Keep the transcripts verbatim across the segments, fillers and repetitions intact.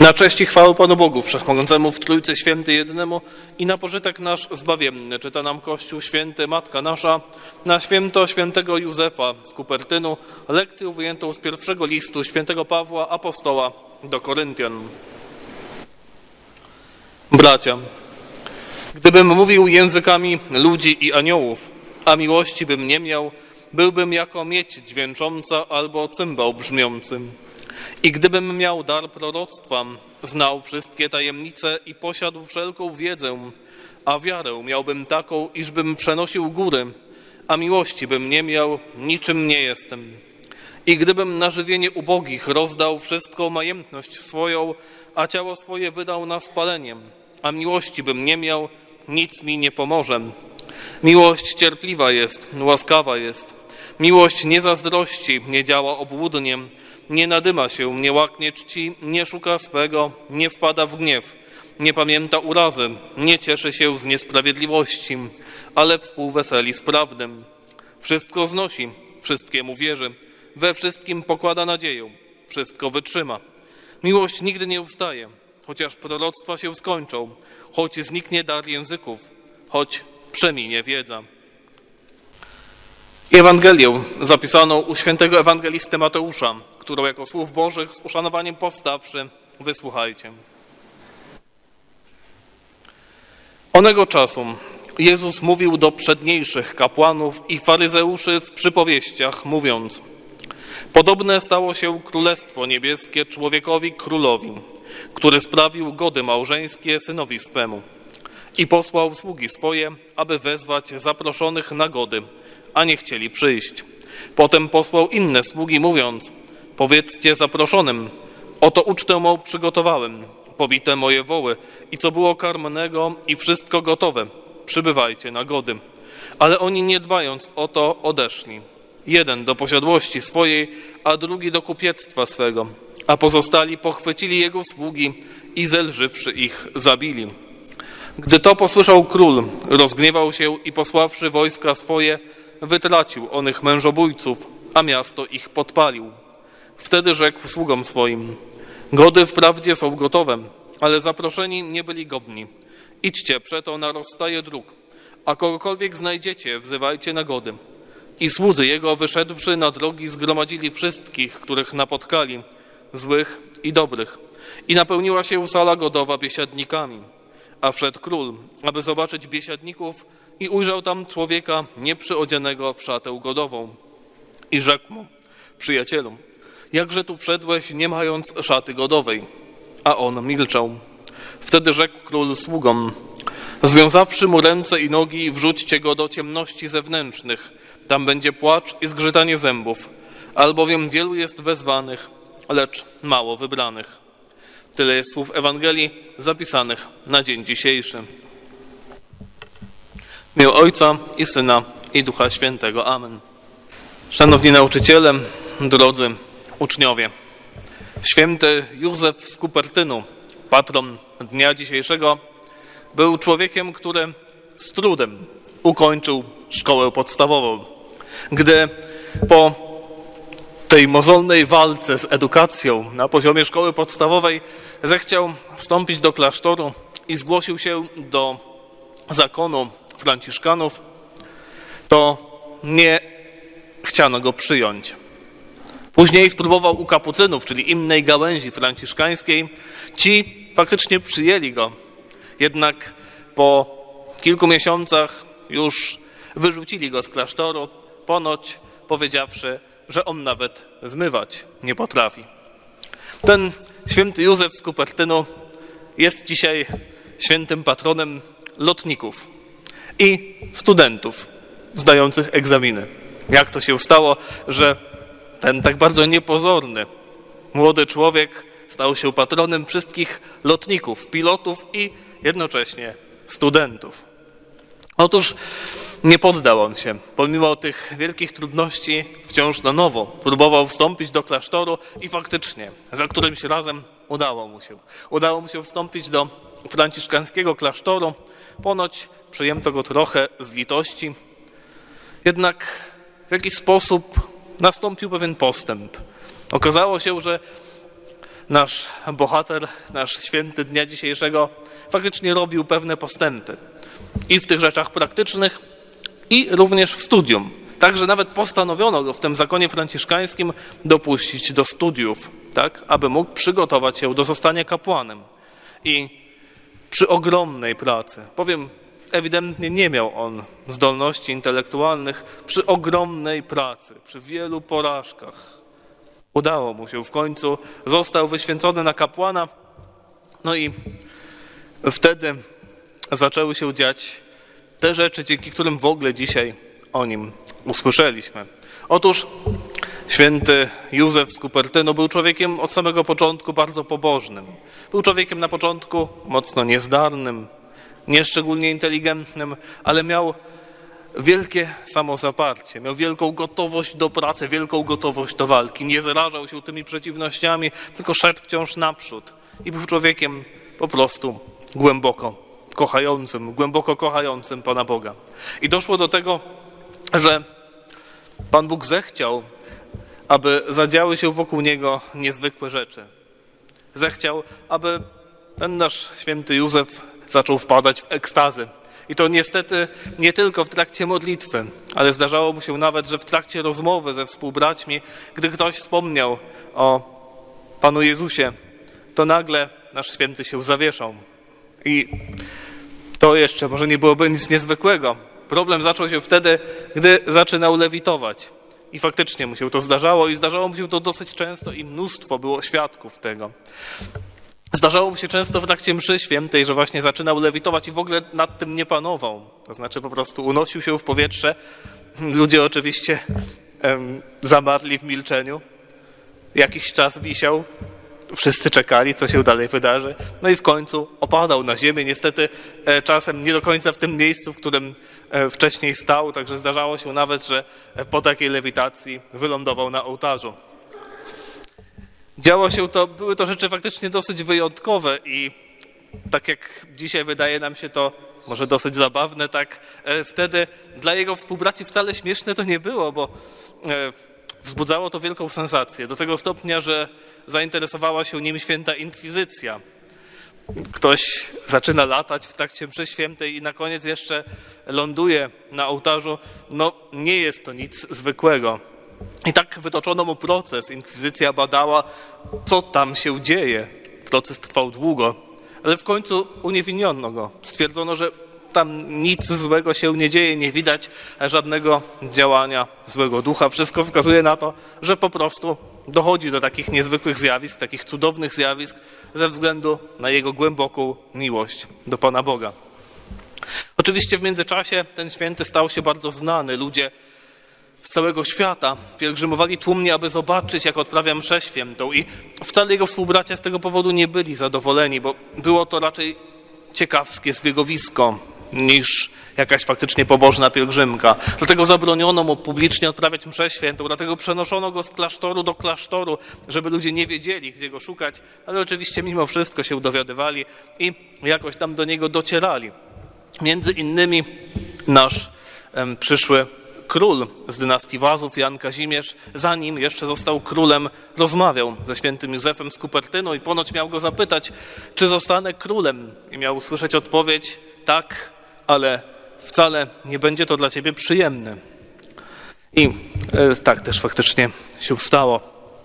Na cześć i chwałę Panu Bogu Wszechmogącemu w Trójcy Świętej Jedynemu i na pożytek nasz zbawienny czyta nam Kościół Święty, Matka Nasza, na święto świętego Józefa z Kupertynu, lekcję wyjętą z pierwszego listu świętego Pawła Apostoła do Koryntian. Bracia, gdybym mówił językami ludzi i aniołów, a miłości bym nie miał, byłbym jako miedź dźwięcząca albo cymbał brzmiący. I gdybym miał dar proroctwa, znał wszystkie tajemnice i posiadł wszelką wiedzę, a wiarę miałbym taką, iżbym przenosił góry, a miłości bym nie miał, niczym nie jestem. I gdybym na żywienie ubogich rozdał wszystką majętność swoją, a ciało swoje wydał na spalenie, a miłości bym nie miał, nic mi nie pomoże. Miłość cierpliwa jest, łaskawa jest. Miłość nie zazdrości, nie działa obłudnie, nie nadyma się, nie łaknie czci, nie szuka swego, nie wpada w gniew, nie pamięta urazy, nie cieszy się z niesprawiedliwości, ale współweseli z prawdą. Wszystko znosi, wszystkiemu wierzy, we wszystkim pokłada nadzieję, wszystko wytrzyma. Miłość nigdy nie ustaje, chociaż proroctwa się skończą, choć zniknie dar języków, choć przeminie wiedza. Ewangelię zapisaną u świętego ewangelisty Mateusza, którą jako słów Bożych z uszanowaniem powstawszy, wysłuchajcie. Onego czasu Jezus mówił do przedniejszych kapłanów i faryzeuszy w przypowieściach, mówiąc: podobne stało się Królestwo Niebieskie człowiekowi królowi, który sprawił gody małżeńskie synowi swemu i posłał sługi swoje, aby wezwać zaproszonych na gody, a nie chcieli przyjść. Potem posłał inne sługi, mówiąc: powiedzcie zaproszonym, oto ucztę mą przygotowałem, pobite moje woły i co było karmnego i wszystko gotowe, przybywajcie na gody. Ale oni nie dbając o to odeszli. Jeden do posiadłości swojej, a drugi do kupiectwa swego, a pozostali pochwycili jego sługi i zelżywszy ich zabili. Gdy to posłyszał król, rozgniewał się i posławszy wojska swoje, wytracił onych mężobójców, a miasto ich podpalił. Wtedy rzekł sługom swoim: gody wprawdzie są gotowe, ale zaproszeni nie byli godni. Idźcie przeto na rozstaje dróg, a kogokolwiek znajdziecie, wzywajcie na gody. I słudzy jego, wyszedłszy na drogi, zgromadzili wszystkich, których napotkali, złych i dobrych. I napełniła się sala godowa biesiadnikami. A wszedł król, aby zobaczyć biesiadników, i ujrzał tam człowieka nieprzyodzianego w szatę godową. I rzekł mu: przyjacielu, jakże tu wszedłeś, nie mając szaty godowej? A on milczał. Wtedy rzekł król sługom: związawszy mu ręce i nogi, wrzućcie go do ciemności zewnętrznych. Tam będzie płacz i zgrzytanie zębów, albowiem wielu jest wezwanych, lecz mało wybranych. Tyle jest słów Ewangelii zapisanych na dzień dzisiejszy. W imię Ojca i Syna i Ducha Świętego. Amen. Szanowni nauczyciele, drodzy uczniowie, święty Józef z Kupertynu, patron dnia dzisiejszego, był człowiekiem, który z trudem ukończył szkołę podstawową. Gdy po tej mozolnej walce z edukacją na poziomie szkoły podstawowej zechciał wstąpić do klasztoru i zgłosił się do zakonu franciszkanów, to nie chciano go przyjąć. Później spróbował u kapucynów, czyli innej gałęzi franciszkańskiej. Ci faktycznie przyjęli go, jednak po kilku miesiącach już wyrzucili go z klasztoru, ponoć powiedziawszy, że on nawet zmywać nie potrafi. Ten święty Józef z Kupertynu jest dzisiaj świętym patronem lotników i studentów zdających egzaminy. Jak to się stało, że ten tak bardzo niepozorny młody człowiek stał się patronem wszystkich lotników, pilotów i jednocześnie studentów? Otóż nie poddał on się. Pomimo tych wielkich trudności wciąż na nowo próbował wstąpić do klasztoru i faktycznie za którymś razem udało mu się. Udało mu się wstąpić do franciszkańskiego klasztoru. Ponoć przyjęto go trochę z litości. Jednak w jakiś sposób nastąpił pewien postęp. Okazało się, że nasz bohater, nasz święty dnia dzisiejszego faktycznie robił pewne postępy i w tych rzeczach praktycznych, i również w studium. Także nawet postanowiono go w tym zakonie franciszkańskim dopuścić do studiów, tak, aby mógł przygotować się do zostania kapłanem. I przy ogromnej pracy, powiem, ewidentnie nie miał on zdolności intelektualnych, przy ogromnej pracy, przy wielu porażkach udało mu się w końcu, został wyświęcony na kapłana, no i wtedy zaczęły się dziać te rzeczy, dzięki którym w ogóle dzisiaj o nim usłyszeliśmy. Otóż święty Józef z Kupertynu był człowiekiem od samego początku bardzo pobożnym. Był człowiekiem na początku mocno niezdarnym, nieszczególnie inteligentnym, ale miał wielkie samozaparcie, miał wielką gotowość do pracy, wielką gotowość do walki. Nie zarażał się tymi przeciwnościami, tylko szedł wciąż naprzód. I był człowiekiem po prostu głęboko kochającym, głęboko kochającym Pana Boga. I doszło do tego, że Pan Bóg zechciał, aby zadziały się wokół niego niezwykłe rzeczy. Zechciał, aby ten nasz święty Józef zaczął wpadać w ekstazy. I to niestety nie tylko w trakcie modlitwy, ale zdarzało mu się nawet, że w trakcie rozmowy ze współbraćmi, gdy ktoś wspomniał o Panu Jezusie, to nagle nasz święty się zawieszał. I to jeszcze może nie byłoby nic niezwykłego. Problem zaczął się wtedy, gdy zaczynał lewitować. I faktycznie mu się to zdarzało i zdarzało mu się to dosyć często i mnóstwo było świadków tego. Zdarzało mu się często w trakcie mszy świętej, że właśnie zaczynał lewitować i w ogóle nad tym nie panował. To znaczy po prostu unosił się w powietrze. Ludzie oczywiście em, zamarli w milczeniu. Jakiś czas wisiał. Wszyscy czekali, co się dalej wydarzy. No i w końcu opadał na ziemię. Niestety e, czasem nie do końca w tym miejscu, w którym e, wcześniej stał. Także zdarzało się nawet, że po takiej lewitacji wylądował na ołtarzu. Działo się to, były to rzeczy faktycznie dosyć wyjątkowe i tak jak dzisiaj wydaje nam się to może dosyć zabawne, tak e, wtedy dla jego współbraci wcale śmieszne to nie było, bo e, wzbudzało to wielką sensację. Do tego stopnia, że zainteresowała się nim święta inkwizycja. Ktoś zaczyna latać w trakcie mszy świętej i na koniec jeszcze ląduje na ołtarzu. No nie jest to nic zwykłego. I tak wytoczono mu proces. Inkwizycja badała, co tam się dzieje. Proces trwał długo, ale w końcu uniewinniono go. Stwierdzono, że tam nic złego się nie dzieje, nie widać żadnego działania złego ducha. Wszystko wskazuje na to, że po prostu dochodzi do takich niezwykłych zjawisk, takich cudownych zjawisk ze względu na jego głęboką miłość do Pana Boga. Oczywiście w międzyczasie ten święty stał się bardzo znany. Ludzie z całego świata pielgrzymowali tłumnie, aby zobaczyć, jak odprawia mszę świętą i wcale jego współbracia z tego powodu nie byli zadowoleni, bo było to raczej ciekawskie zbiegowisko niż jakaś faktycznie pobożna pielgrzymka. Dlatego zabroniono mu publicznie odprawiać mszę świętą, dlatego przenoszono go z klasztoru do klasztoru, żeby ludzie nie wiedzieli, gdzie go szukać, ale oczywiście mimo wszystko się dowiadywali i jakoś tam do niego docierali. Między innymi nasz em, przyszły król z dynastii Wazów, Jan Kazimierz, zanim jeszcze został królem, rozmawiał ze świętym Józefem z Kupertynu i ponoć miał go zapytać, czy zostanę królem. I miał usłyszeć odpowiedź, tak, ale wcale nie będzie to dla ciebie przyjemne. I e, tak też faktycznie się stało.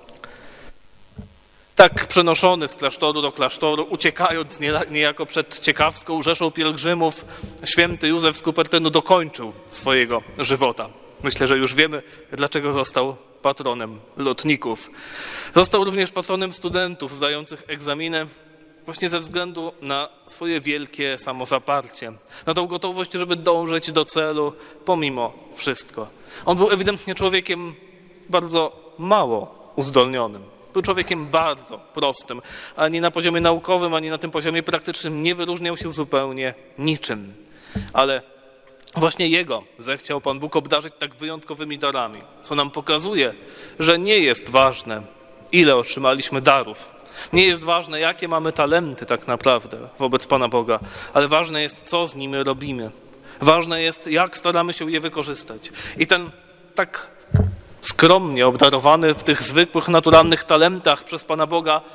Tak przenoszony z klasztoru do klasztoru, uciekając niejako przed ciekawską rzeszą pielgrzymów, święty Józef z Kupertynu dokończył swojego żywota. Myślę, że już wiemy, dlaczego został patronem lotników. Został również patronem studentów zdających egzaminy właśnie ze względu na swoje wielkie samozaparcie, na tą gotowość, żeby dążyć do celu pomimo wszystko. On był ewidentnie człowiekiem bardzo mało uzdolnionym. Był człowiekiem bardzo prostym. Ani na poziomie naukowym, ani na tym poziomie praktycznym nie wyróżniał się zupełnie niczym. Ale właśnie jego zechciał Pan Bóg obdarzyć tak wyjątkowymi darami, co nam pokazuje, że nie jest ważne, ile otrzymaliśmy darów. Nie jest ważne, jakie mamy talenty tak naprawdę wobec Pana Boga, ale ważne jest, co z nimi robimy. Ważne jest, jak staramy się je wykorzystać. I ten tak skromnie obdarowany w tych zwykłych, naturalnych talentach przez Pana Boga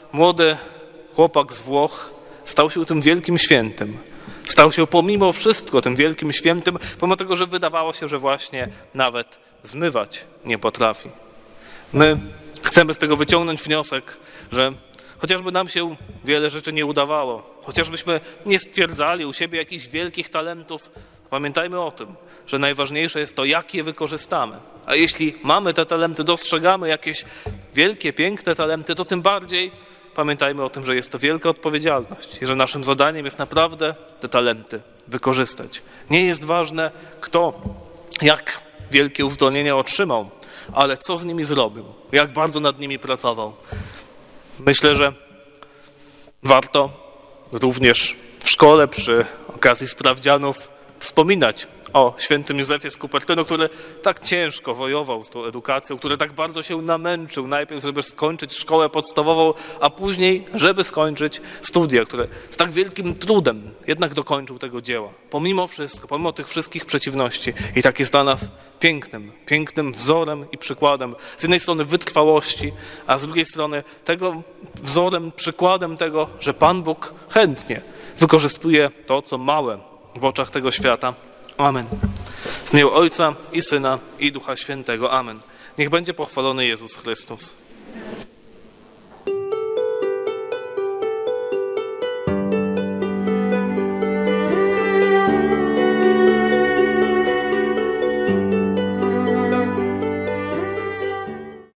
młody chłopak z Włoch stał się tym wielkim świętym. Stał się pomimo wszystko tym wielkim świętym, pomimo tego, że wydawało się, że właśnie nawet zmywać nie potrafi. My chcemy z tego wyciągnąć wniosek, że chociażby nam się wiele rzeczy nie udawało, chociażbyśmy nie stwierdzali u siebie jakichś wielkich talentów, pamiętajmy o tym, że najważniejsze jest to, jak je wykorzystamy. A jeśli mamy te talenty, dostrzegamy jakieś wielkie, piękne talenty, to tym bardziej pamiętajmy o tym, że jest to wielka odpowiedzialność i że naszym zadaniem jest naprawdę te talenty wykorzystać. Nie jest ważne, kto, jak wielkie uzdolnienia otrzymał, ale co z nimi zrobił, jak bardzo nad nimi pracował. Myślę, że warto również w szkole przy okazji sprawdzianów wspominać o świętym Józefie z Kupertynu, który tak ciężko wojował z tą edukacją, który tak bardzo się namęczył najpierw, żeby skończyć szkołę podstawową, a później, żeby skończyć studia, które z tak wielkim trudem jednak dokończył tego dzieła. Pomimo wszystko, pomimo tych wszystkich przeciwności. I tak jest dla nas pięknym, pięknym wzorem i przykładem. Z jednej strony wytrwałości, a z drugiej strony tego wzorem, przykładem tego, że Pan Bóg chętnie wykorzystuje to, co małe w oczach tego świata. Amen. W imię Ojca i Syna i Ducha Świętego. Amen. Niech będzie pochwalony Jezus Chrystus.